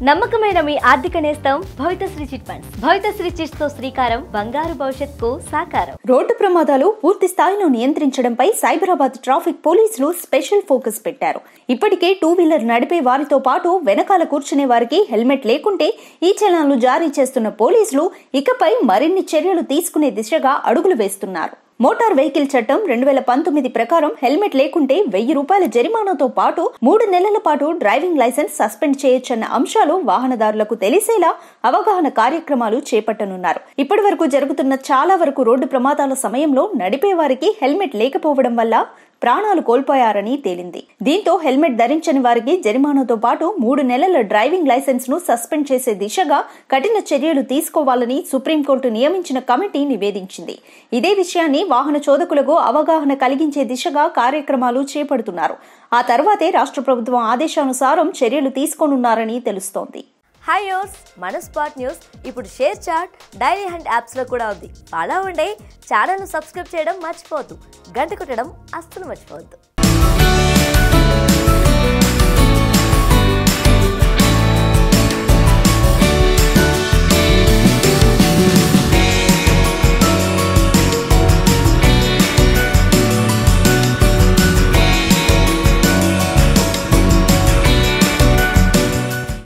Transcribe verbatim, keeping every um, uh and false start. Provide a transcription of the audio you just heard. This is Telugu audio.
నమ్మకమైన మీ ఆర్థిక నేస్తం Bhavitasri chit funds. Bhavitasri chits తో శ్రీకారం బంగారు భవిష్యత్తుకు సాకారం. రోడ్డు ప్రమాదాలు పూర్తి స్థాయిలో నియంత్రించడంపై సైబరాబాద్ ట్రాఫిక్ పోలీసులు స్పెషల్ ఫోకస్ పెట్టారు. ఇప్పటికే టూ వీలర్ నడిపే వారితో పాటు వెనకాల కూర్చునే వారికి హెల్మెట్ లేకుంటే ఈ చలాన్లు జారీ చేస్తున్న పోలీసులు ఇకపై మరిన్ని చర్యలు తీసుకునే దిశగా అడుగులు వేస్తున్నారు. మోటార్ వెహికల్ చట్టం రెండు వేల పంతొమ్మిది ప్రకారం హెల్మెట్ లేకుంటే వెయ్యి రూపాయల జరిమానాతో పాటు మూడు నెలల పాటు డ్రైవింగ్ లైసెన్స్ సస్పెండ్ చేయొచ్చన్న అంశాలు వాహనదారులకు తెలిసేలా అవగాహన కార్యక్రమాలు చేపట్టనున్నారు. ఇప్పటి వరకు జరుగుతున్న చాలా వరకు రోడ్డు ప్రమాదాల సమయంలో నడిపే వారికి హెల్మెట్ లేకపోవడం వల్ల ప్రాణాలు కోల్పోయారని తేలింది. దీంతో హెల్మెట్ ధరించని వారికి జరిమానాతో పాటు మూడు నెలల డ్రైవింగ్ లైసెన్స్ ను సస్పెండ్ చేసే దిశగా కఠిన చర్యలు తీసుకోవాలని సుప్రీంకోర్టు నియమించిన కమిటీ నివేదించింది. ఇదే విషయాన్ని వాహన చోదకులకు అవగాహన కలిగించే దిశగా కార్యక్రమాలు చేపడుతున్నారు. ఆ తర్వాతే రాష్ట్ర ప్రభుత్వం ఆదేశానుసారం చర్యలు తీసుకోనున్నారని తెలుస్తోంది. హాయ్ యోస్, మన స్పాట్ న్యూస్ ఇప్పుడు ShareChat, Dailyhunt apps లో కూడా ఉంది. అలా ఉండే ఛానల్ ను సబ్స్క్రైబ్ చేయడం మర్చిపోవద్దు. గంట కొట్టడం అస్సలు మర్చిపోవద్దు.